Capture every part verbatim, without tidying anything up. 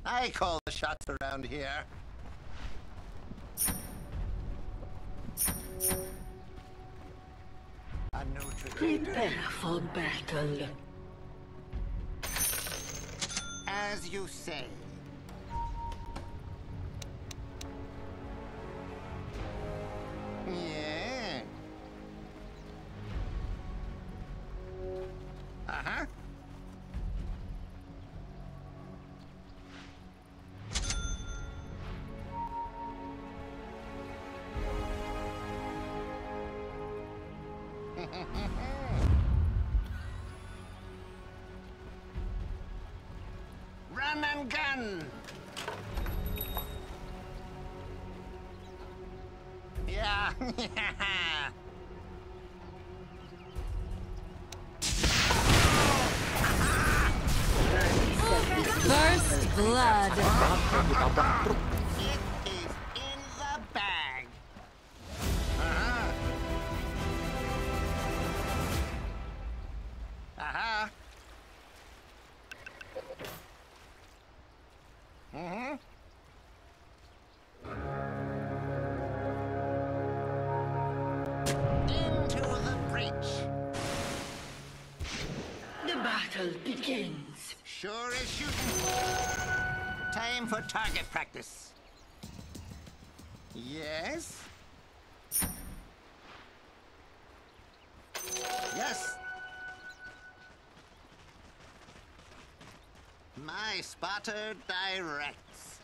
I call the shots around here. A new trade. Prepare for battle. As you say. Yeah. Uh-huh. Run and gun! Yeah, yeah. First blood. It is in the bag. Uh-huh. Uh-huh. Mm-hmm. Into the breach. The battle begins. Sure is shooting. Time for target practice. Yes? Yes. My spotter directs.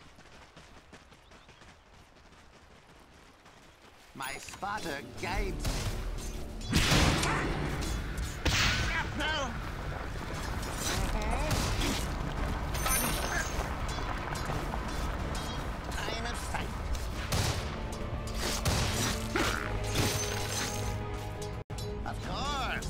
My spotter guides. Shrapnel! Line of sight. Of course.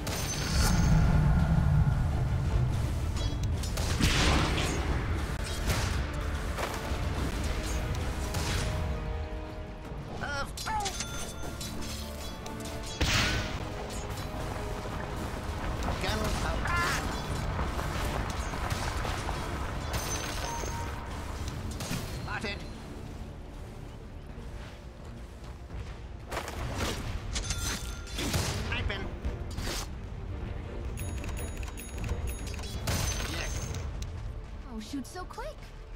Of course. Gunpowder. Spotted. Sniping. Yes. Oh, shoot so quick.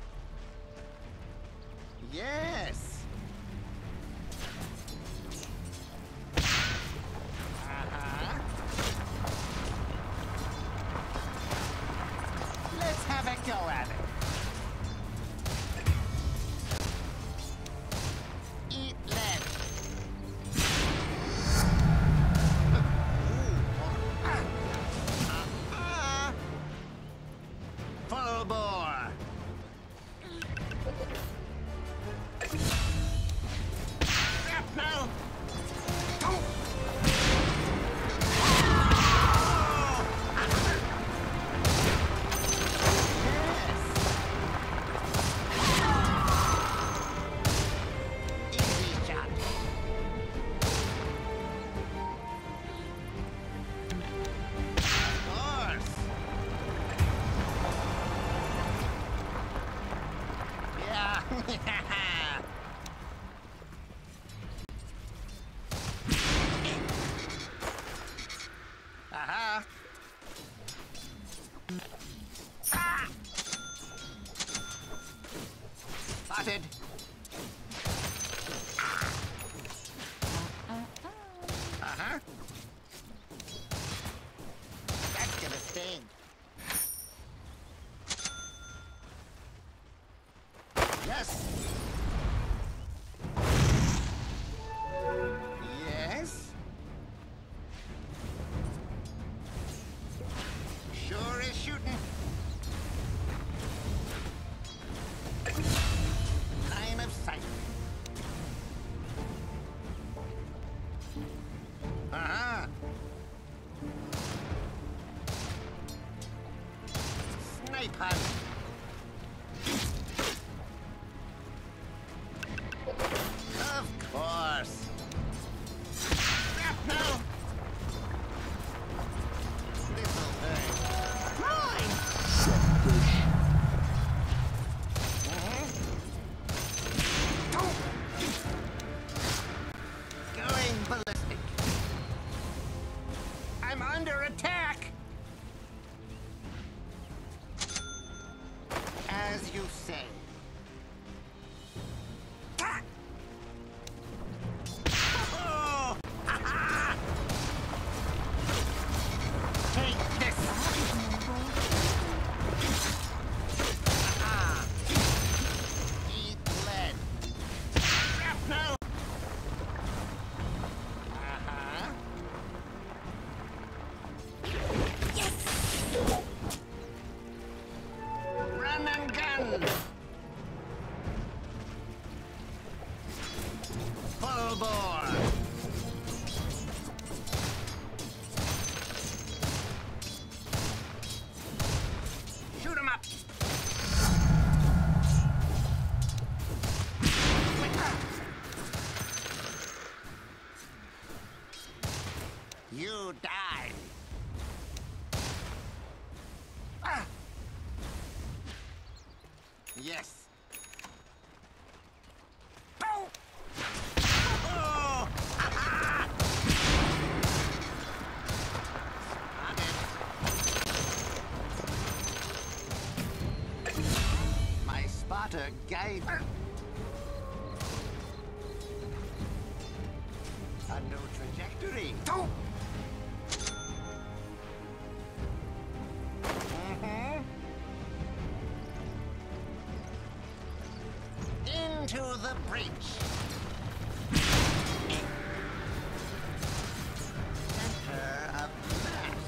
Yes. Uh-huh. Let's have a go at it. Eat lead. Uh-uh. Full bore. Shrapnel. Easy shot. Of course. Yeah. Uh-huh. Ah! Spotted. Uh-huh. That's gonna sting. Yes. Yes. Sure is shooting. Line of sight. Uh-huh. Snipe hunt. Of course. Shrapnel. This'll hurt. Mine. under attack! As you say. Ah! Oh! Ha-ha! Take this! Ha-ha! Eat lead! Shrapnel! Uh-huh. Run and gun! Full bore! Shoot 'em up! You die! Ah! Yes. Oh! Oh! Ah! Spotted. My spotter guide. A new trajectory. Oh! Mhm. Into the breach. Center of mass.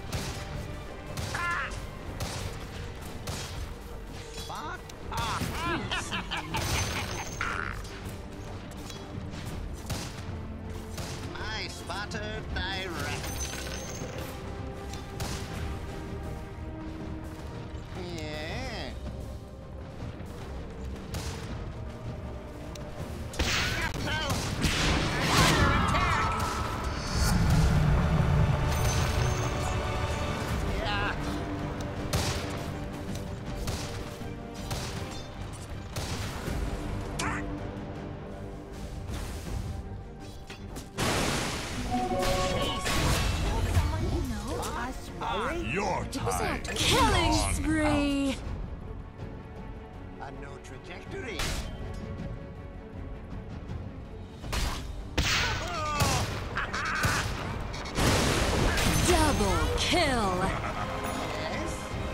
Ah! Fuck off. My spotter direct. Yeah. Shrapnel! Under attack! Yeah. Ah! Someone you know? Ah! Your time. Killing Gone spree! A new trajectory. Oh! Double kill! Yes.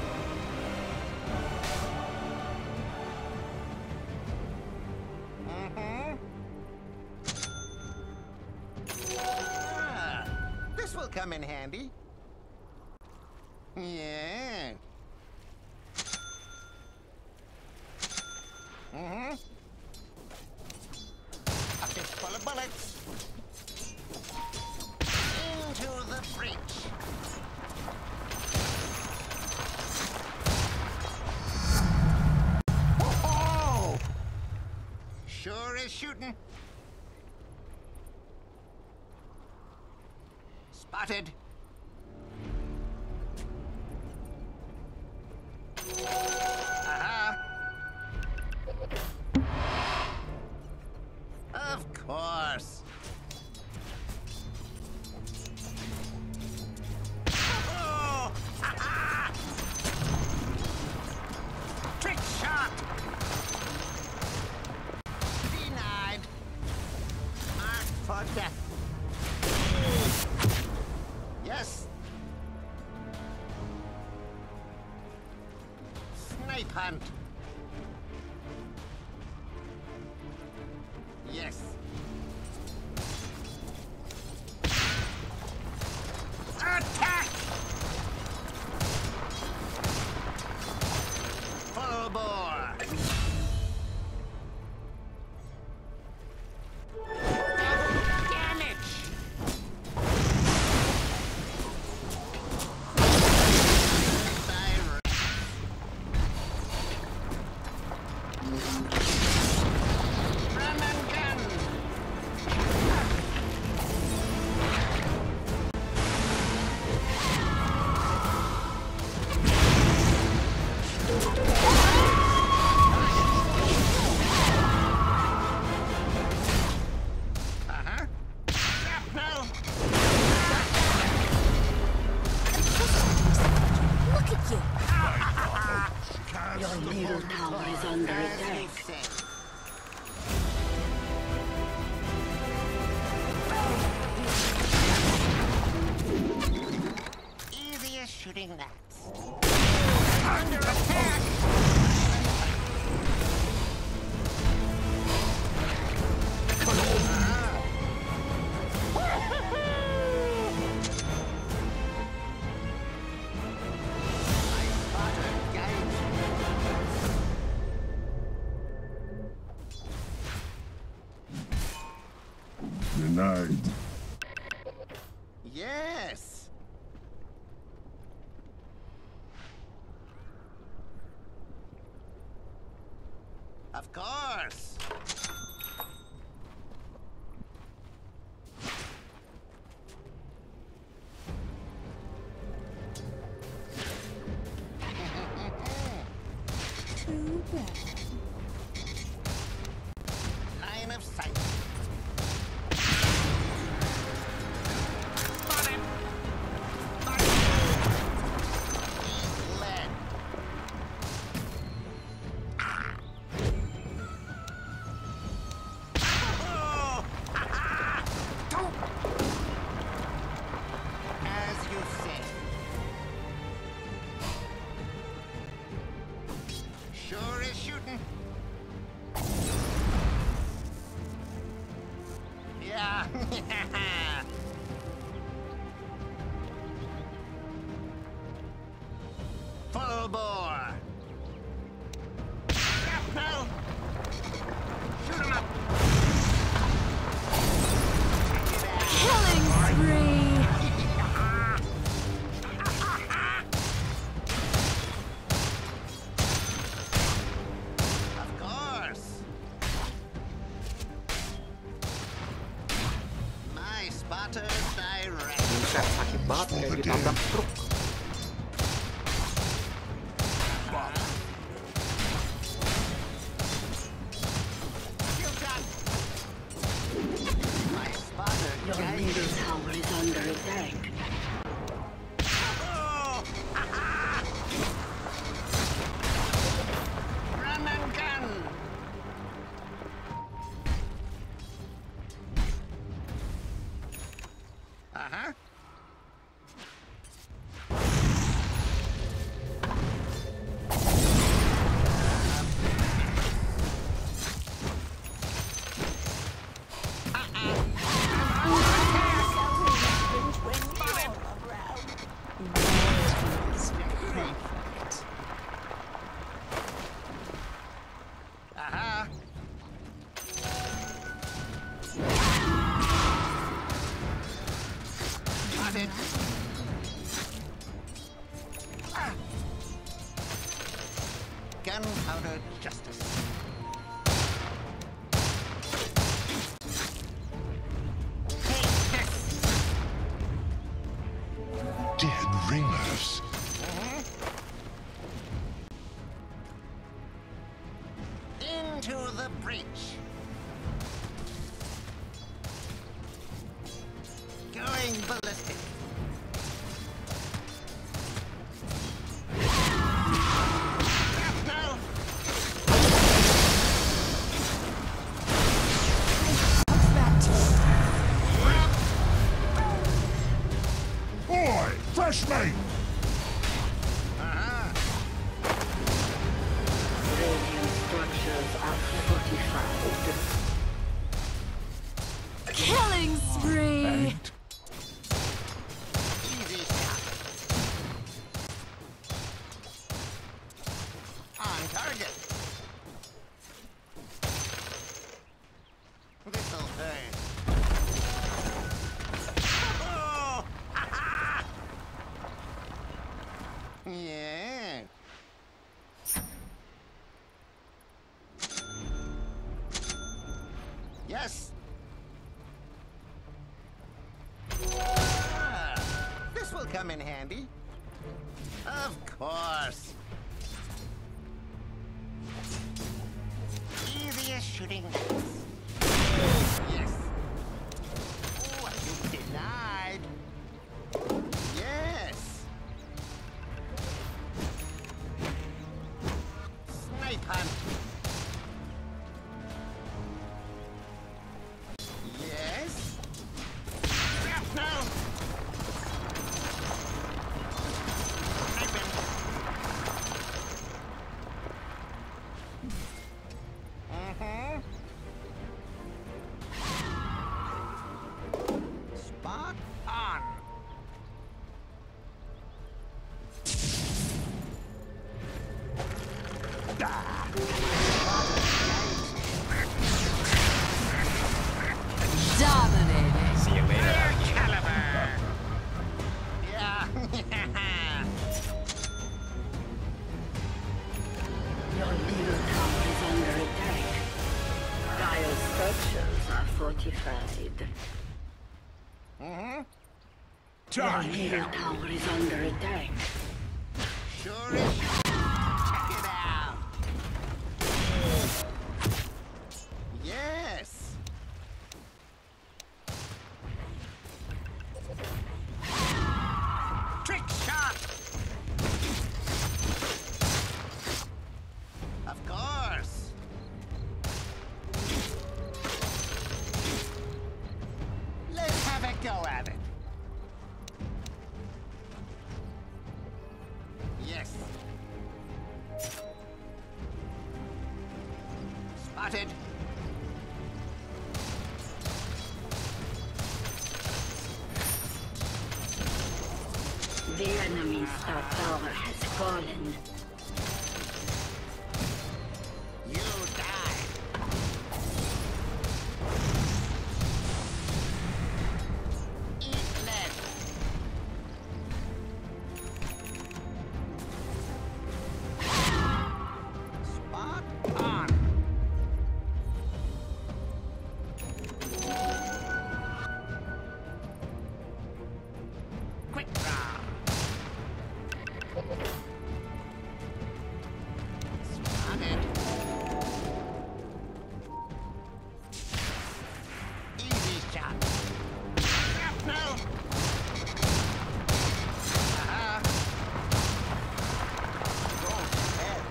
Mm-hmm. Ah, this will come in handy. Yeah. Mm-hmm. A fistful of bullets. Into the breach. Oh! Sure is shooting. Spotted. Uh-huh. Of course. Oh! Ha-ha! Trick shot! Denied. Marked for death. Yes. Snipe hunt. Yes. Attack! Full bore. Double damage. Direct. shooting that? Under attack! Denied. Yes. Of course. Too bad. Line of sight. Spot him. Spot him. He's led. Ah. Oh. Ah. Don't. As you say. Sure is shooting. Yeah. Full bore. Shrapnel. Shoot him up. Check it out. Killing spree. Of course. My spotter direct. Buset, sakit banget kayak ditabrak truk. Kill shot. My spotter Your guides. middle tower is under attack. Oh! Run and gun. Uh-huh. Uh-huh. Got it. Ah. Gunpowder justice. Take this. Dead ringers. Into the breach. Going ballistic. Shrapnel. Boy, fresh meat. Uh-huh. Radiant structures are fortified. Killing spree. Eight. Easy shot. On target. This'll hurt. Oh! Ha-ha! Yeah. Yes. Ah, this will come in handy. Of course. Easy as shooting dice. Yes. Oh, you denied. Yes. Snipe hunt. Yes. Shrapnel. Your middle tower is under attack. Sure is. Check it out. Yes. Trick shot. Of course. Let's have a go at it. Yes. Spotted. The enemy's top tower has fallen. You die. Eat lead. Spot on. Quick draw. Spotted. Easy shot. Shrapnel. Uh-huh. Go ahead.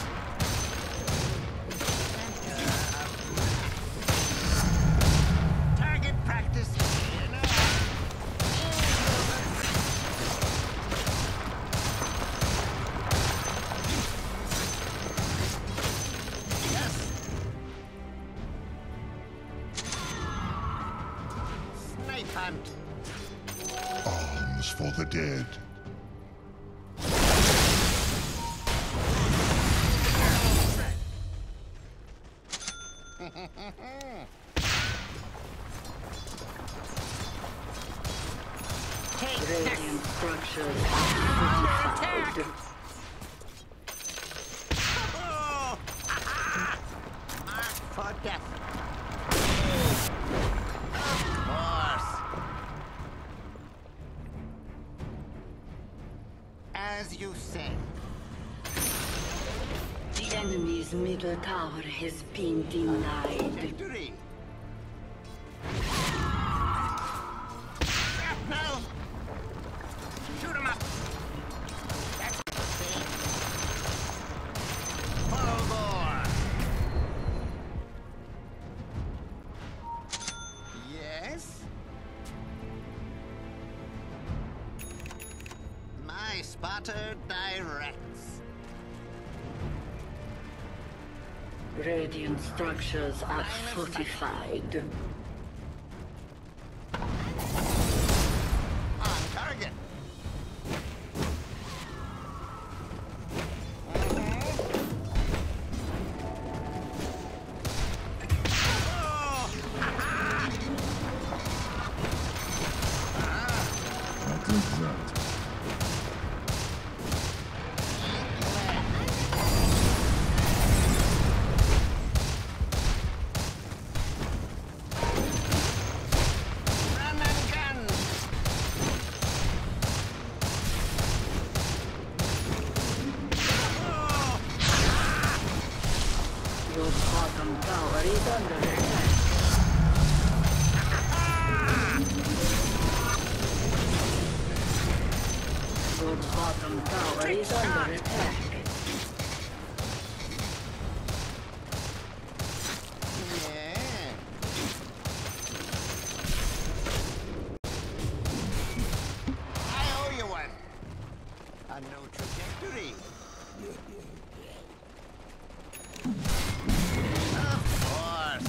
Target practice. You know. Yes. Snipe hunt. Arms for the dead. Take this. Radiant structures are fortified. Oh! Mark for death. Of course. As you say. The enemy's middle tower has been denied. Victory. Shrapnel. Shoot him up. That's the thing. Full bore. Yes. My spotter directs. Radiant structures are fortified. On target. Oh! Not good that. Run and gun. Oh! Your bottom tower is under attack. Your bottom tower is under attack. Yeah. I owe you one. A new trajectory. Of course.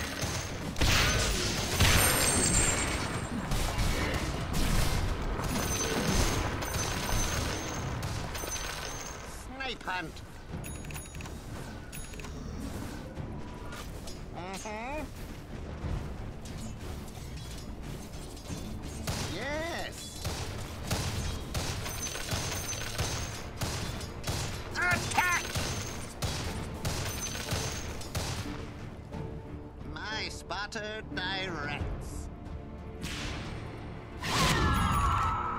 Snipe hunt. Mm-hmm. Yes. Attack! My spotter directs.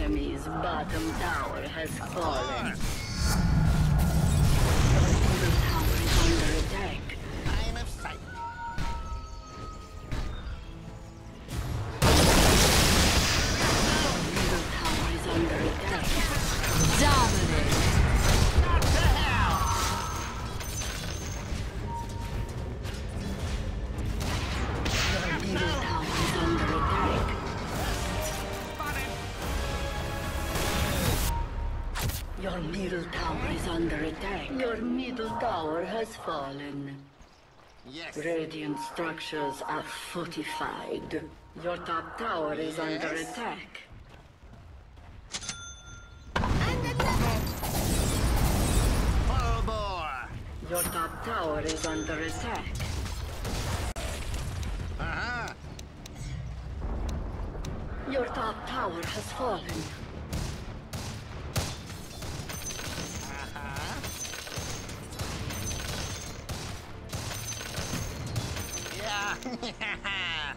enemy's bottom tower has fallen. The tower is under attack. Line of sight. The tower is under attack. Dominate. What the hell? The middle tower is under attack. Spotted. Your middle tower is under attack. Your middle tower has fallen. Yes. Radiant structures are fortified. Your top tower is under Yes. attack. Full bore. Your top tower is under attack. Uh-huh. Your top tower has fallen. Uh-huh. Yeah.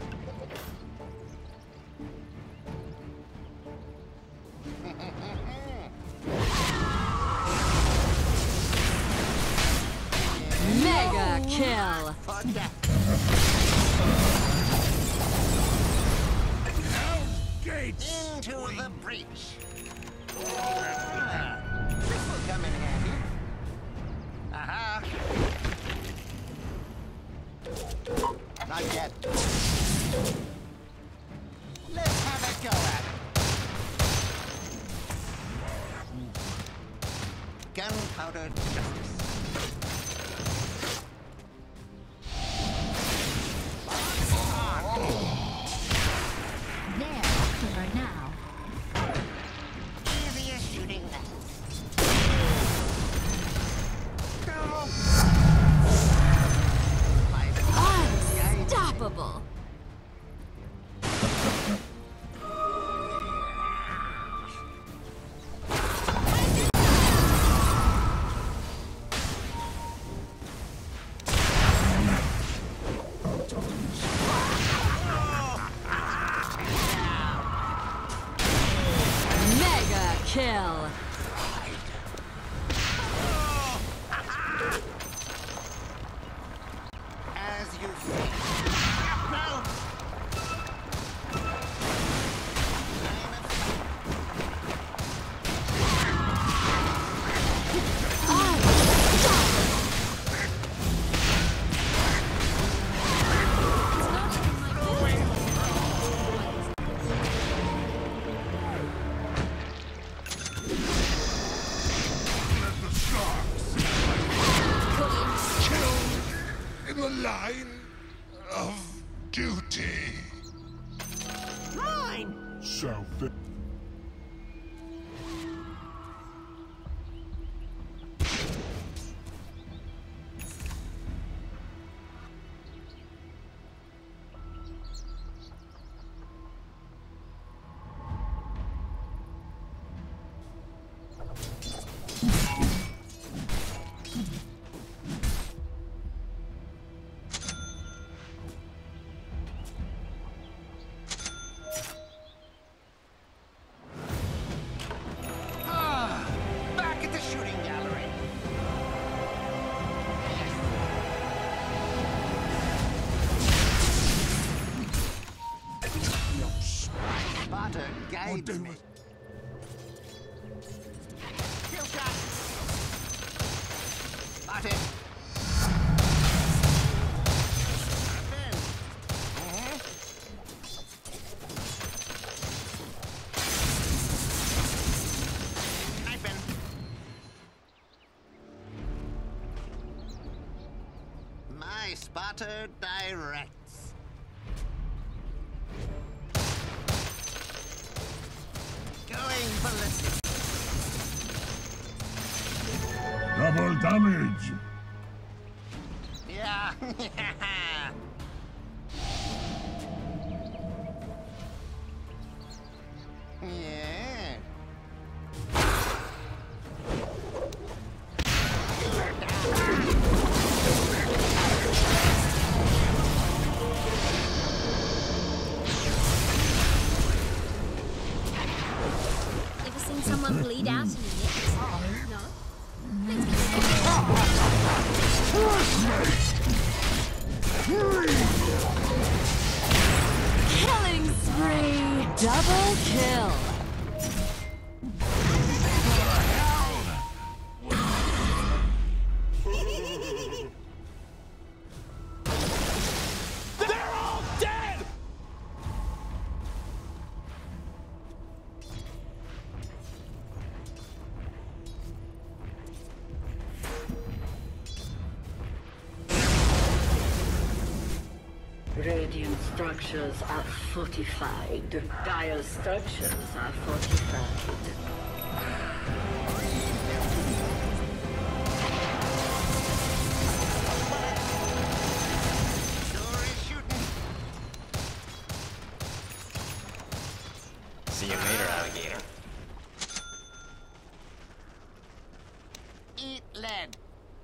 Mega kill. For death. Into the breach. Ah, this will come in handy. Aha. Not yet. Let's have a go at it. Gunpowder justice. They're clever now. Easier shooting now. Go. Unstoppable. Mega kill. As you see. No. Let the sharks kill in the line of duty. Mine. Salvation. Ah, back at the shooting gallery. Spotter guides do me. it. Kill shot. Spotted. Ben. Mhm. Sniping. My spotter directs. Going ballistic. Double damage. Yeah. yeah. someone bleed out in a minute? No? Killing spree! Double kill! Radiant structures are fortified. Dire structures are fortified. Sure is shooting. See you later, alligator. Eat lead.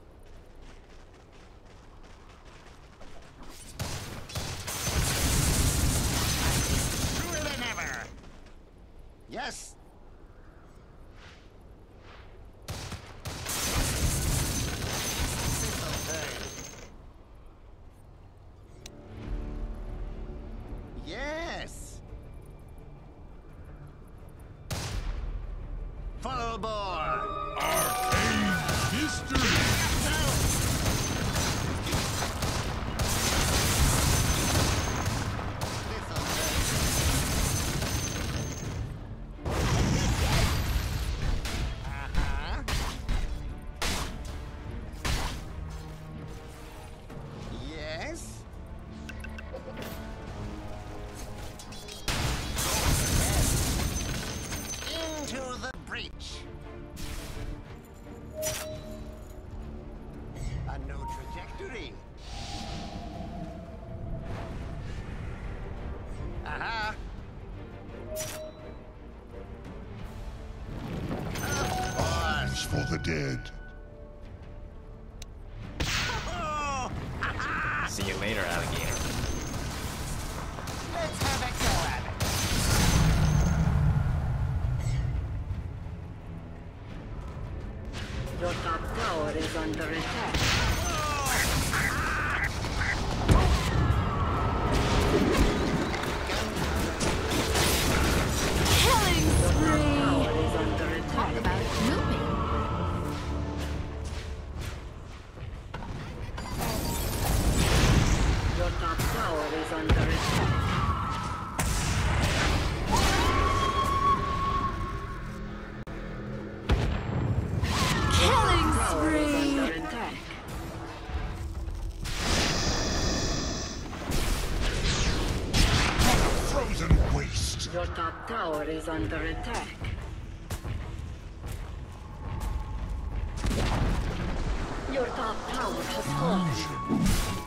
Truer than ever. Yes. Yes. Full bore. Arcane history. Uh-huh. Yes. Into the breach. A new trajectory. Uh-huh. Of course. For the dead. Oh, See you later, alligator. let's have a go at it. Your top tower is under attack. Killing spree! Tower is under Talk attack. about moving. Your top tower is under attack. Killing Tower is spree! under attack. Frozen waste. Your top tower is under attack. Your top tower has fallen.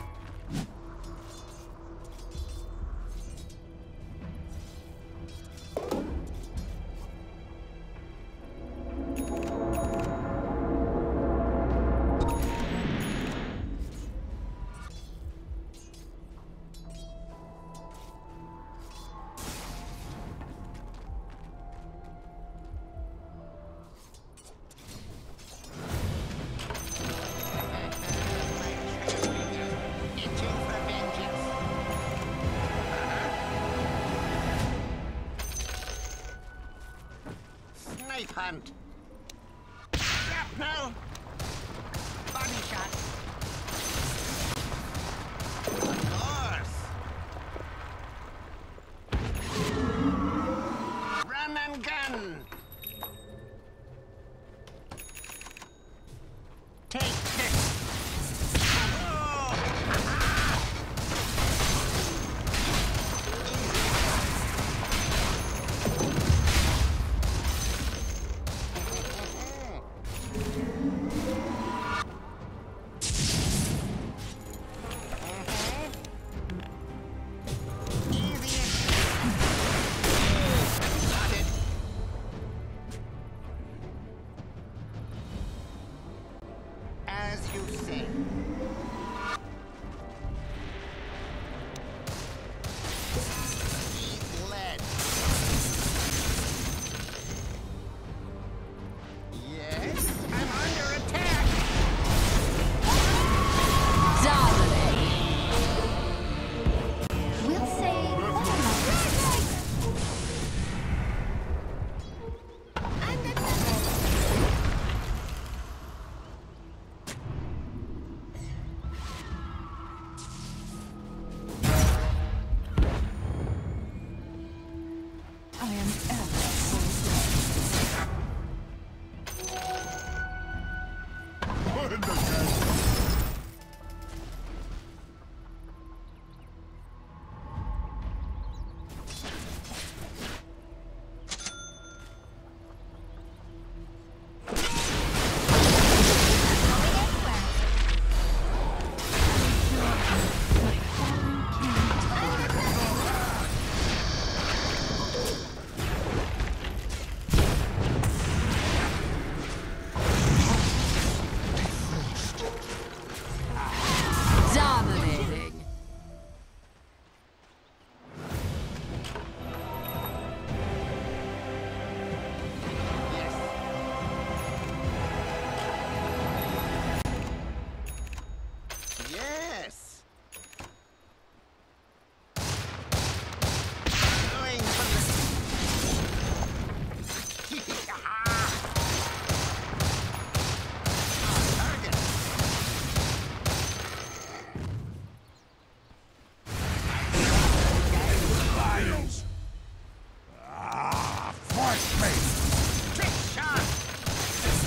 Itching for vengeance. Snipe hunt. Shrapnel. Body shot. Of course. Run and gun. Take this.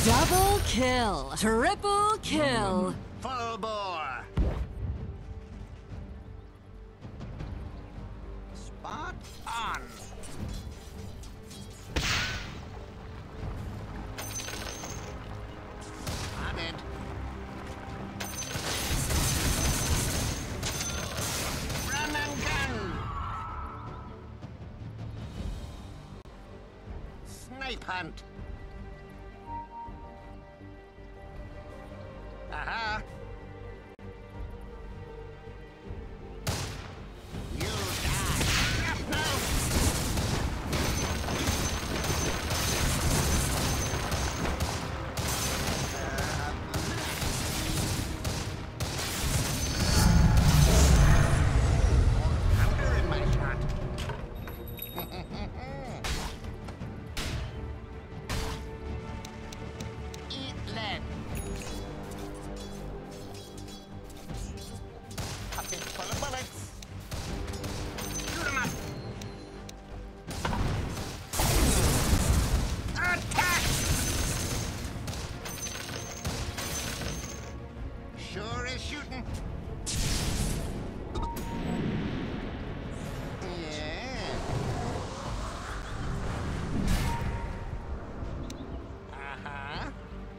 Double kill. Triple kill. Full bore. Spot on. On it. Run and gun. Snipe hunt. Aha. You die. Shrapnel. Thunder in my shot. Eat lead. Pocket full of bullets. Shoot 'em up. Attack! Sure is shooting. Yeah. Uh-huh.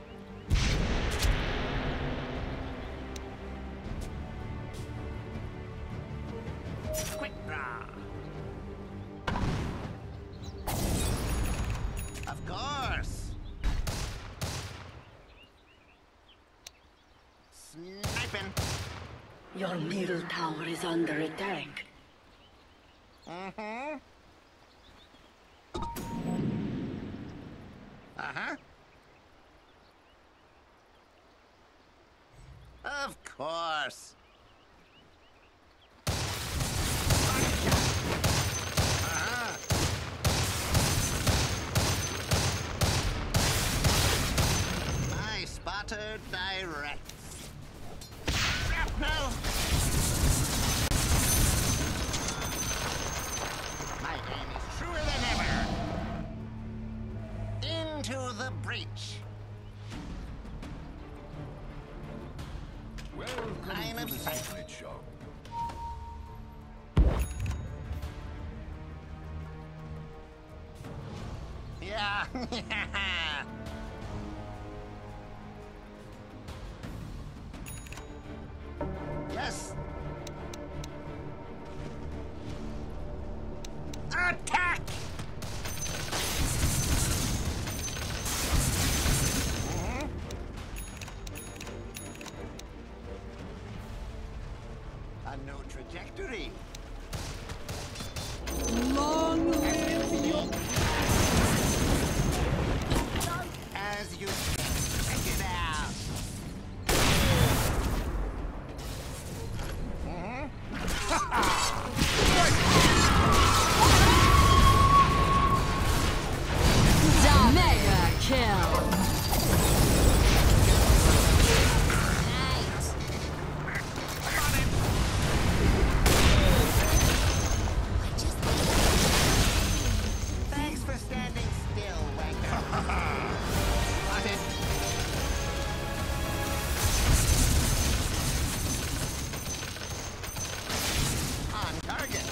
Quick draw. Of course. Sniping. Your middle tower is under attack. Mm-hmm. Uh-huh. Of course. Uh-huh. My spotter directs. Shrapnel! My aim is truer than ever. Into the breach. Welcome Line to of the sight. secret shop. Yeah. Yes. Attack! Mhm. A no trajectory. Long As you check it out. Mega kill. Nice. I just Thanks for standing still, wanker. Got it. On target.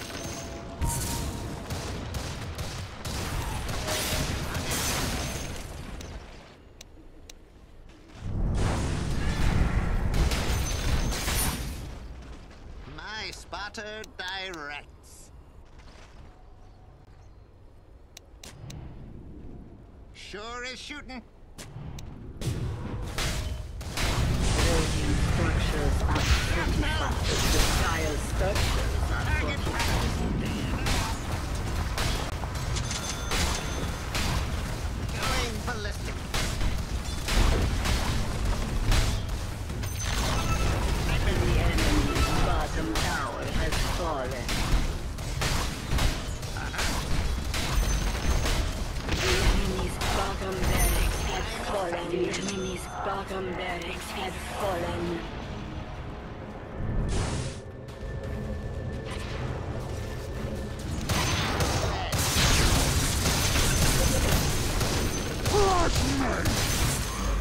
My spotter directs. Sure is shooting. Radiant structures are fortified. The Dire structures are Target fortified. practice. Going ballistic. The enemy's bottom tower has fallen. The enemy's bottom barracks has fallen. The enemy's bottom barracks has fallen. Crush me!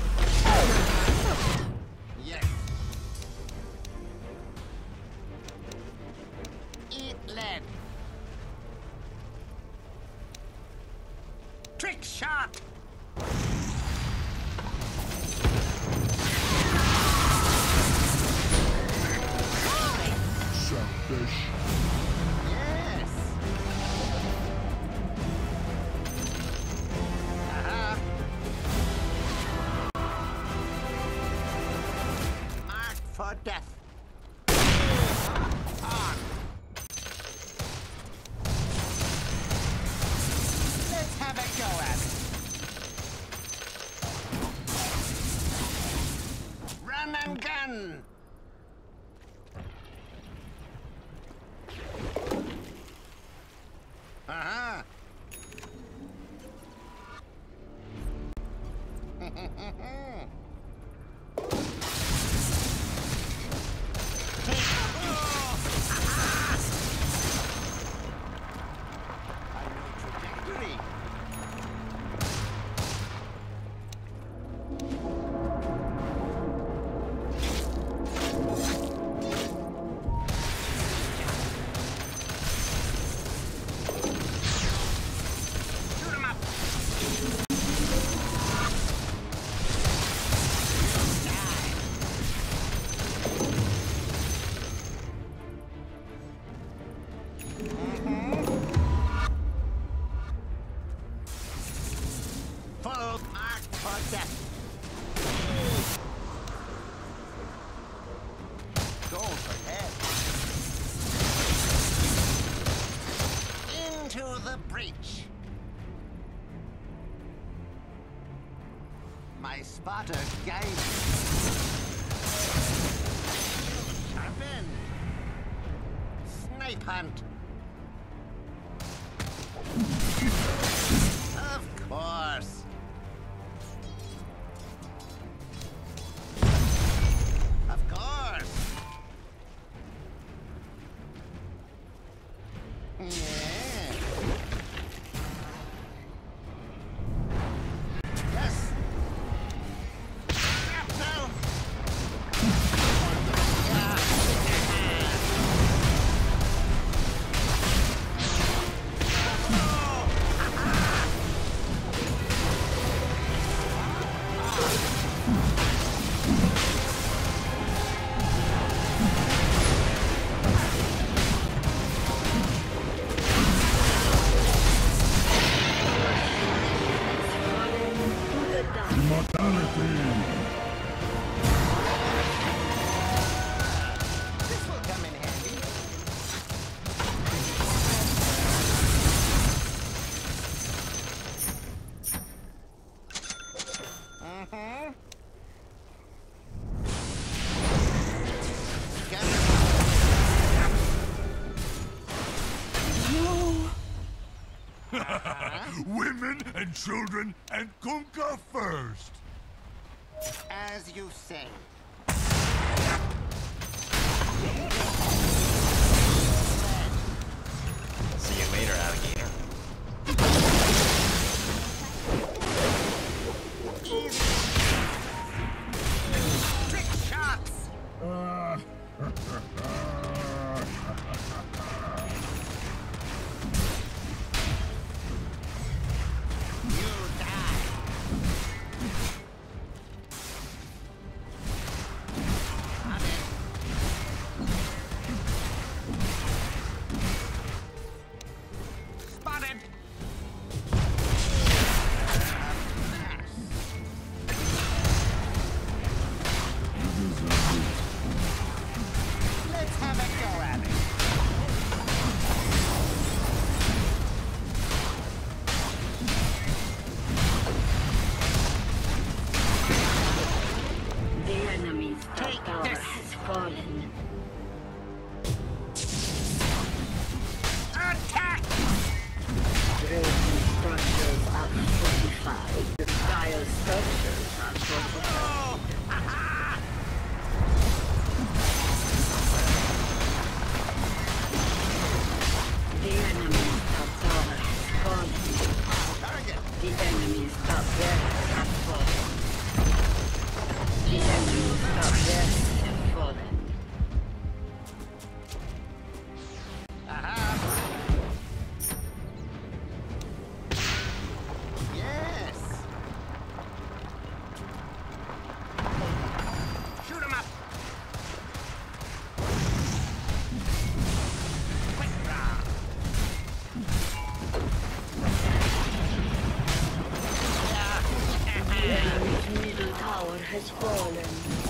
Trick shot! Selfish. Yes! Uh-huh. Marked for death. On. Let's have a go at it. Run and gun! Uh-huh. I know trajectory. Shoot 'em up. Full mark for death. Go for head. Into the breach. My spotter guides. Sharpen. Snipe hunt. Of course. Of course. Yeah. Yes. Snap now. Yeah. Immortality. This will come in handy. Mm-hmm. Got it. Women and children and Kunkka first. As you say. See you later, alligator. Easy. Trick shots. You die. On it. Spotted. Let's have a go at it. The enemy's top Take tower this. has fallen. Attack! Dragon structures are fortified. The style structures are fortified. Oh! Ha-ha! The enemy's top tower has fallen. Target! The enemy's top barracks have fallen. The enemy's top barracks have fallen. Aha! has fallen.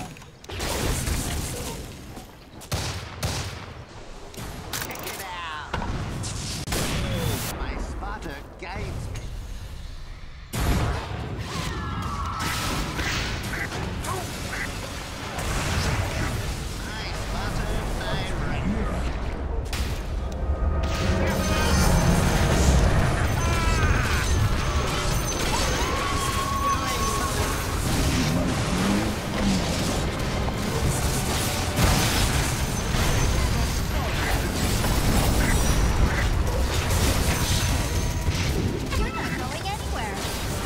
Check it out. My spotter guides me. My spotter, my right. You're not going anywhere.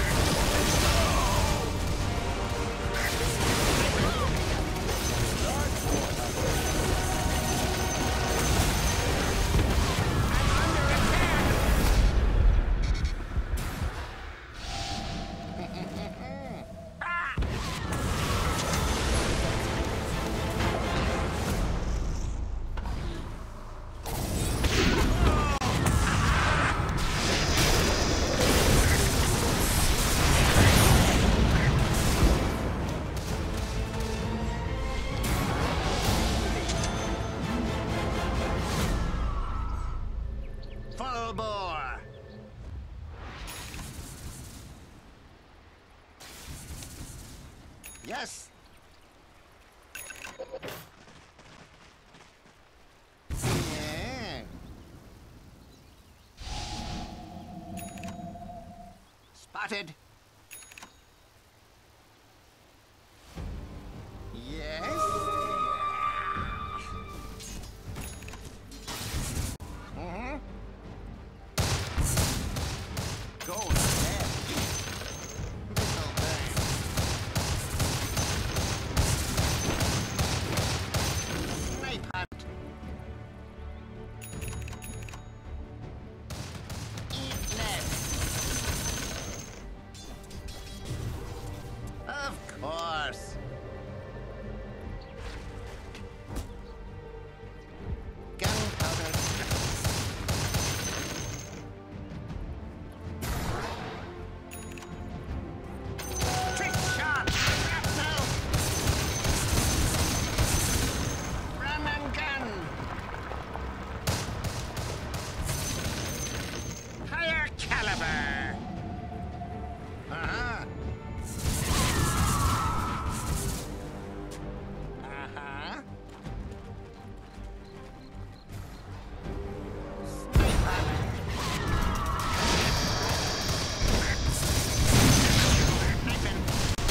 Full bore. Yes. Yeah. Spotted. Yes. Mm-hmm. Go ahead. Little thing. Snipe hunt. Eat less. Of course. Gunpowder. Trick shot! Shrapnel! Run and gun! Higher caliber! Uh-huh. Uh-huh. Sniper! Sniping!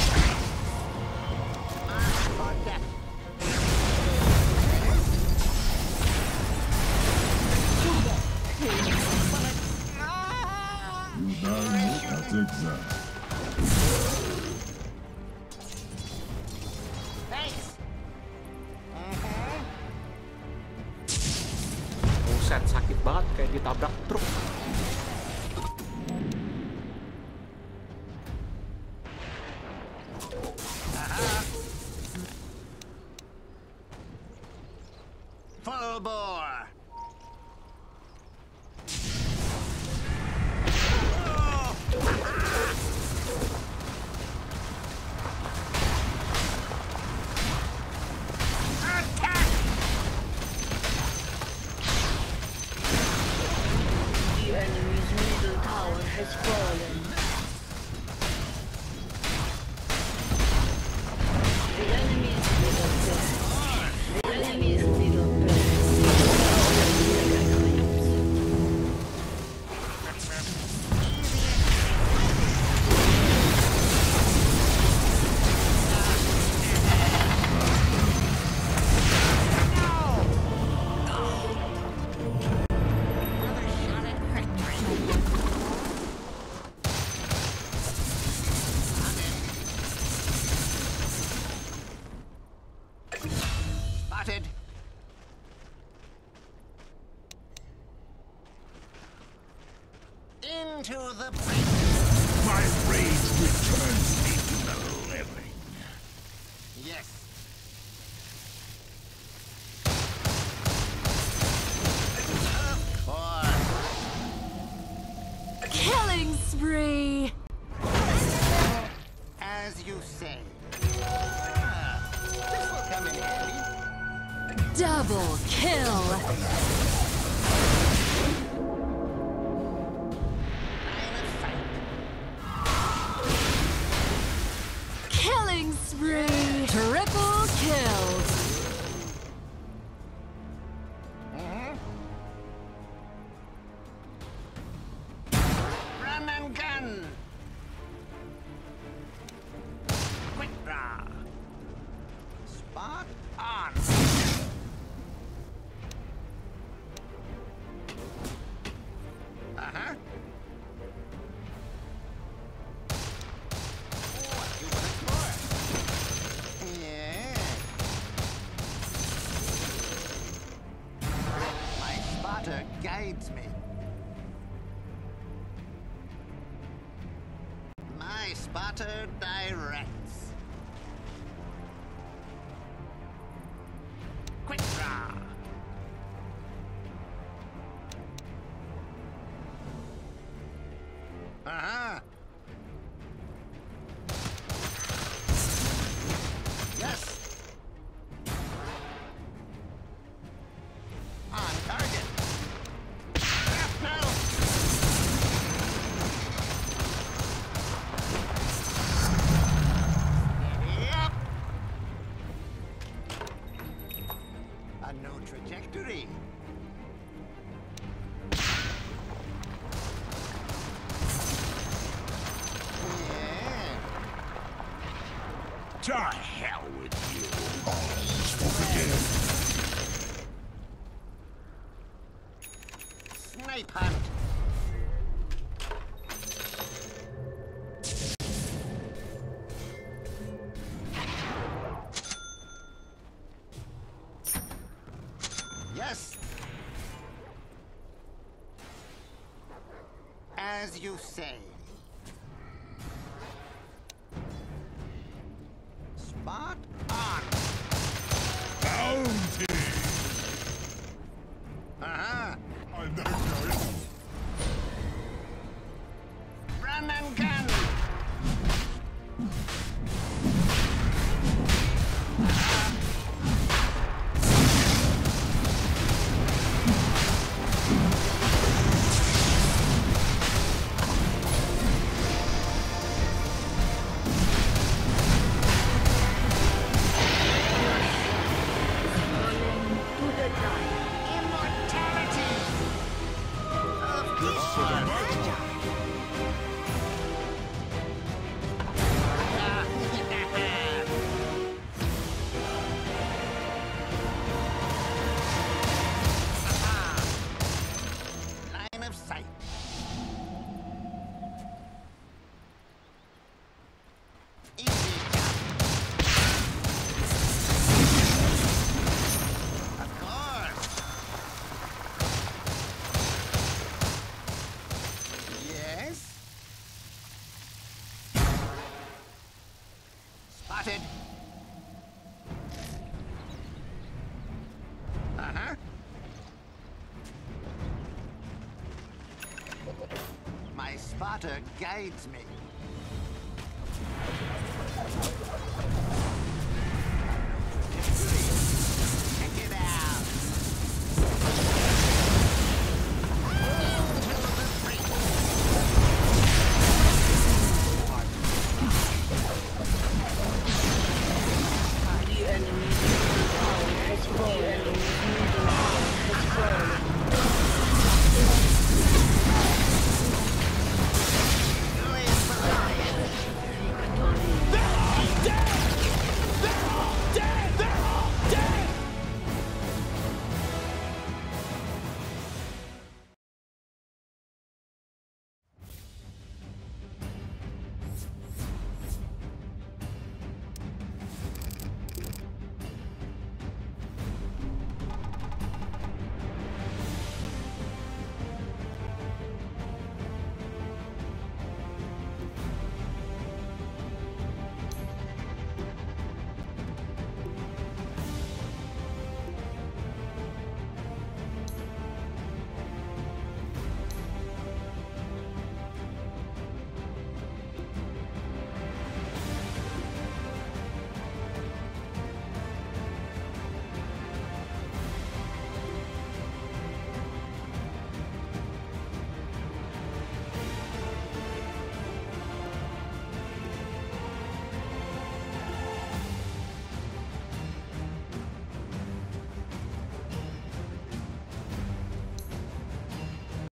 Mark for death! That's exact. Thanks! Mhm. Buset, sakit banget kayak ditabrak truk. Full bore! Attack! The enemy's middle tower has fallen. The enemy's middle tower. The enemy's middle tower. Double kill. Line of sight. Killing spree. Triple kills. Run and gun. Quick draw. Spot on. Uh-huh. What you want for? Yeah. My spotter guides me. My spotter directs. Quick draw. Uh-huh. Yes. On target. Shrapnel. Steady up. A new trajectory. Yeah. To hell with you. Spoke again. Snipe hunt. Yes. As you say. Spot on. Bounty. Uh-huh. On that note, Run and gun. Immortality. Of course. Line of sight. Easy jump. Of course. Yes. Spotted. Uh-huh. My spotter guides me.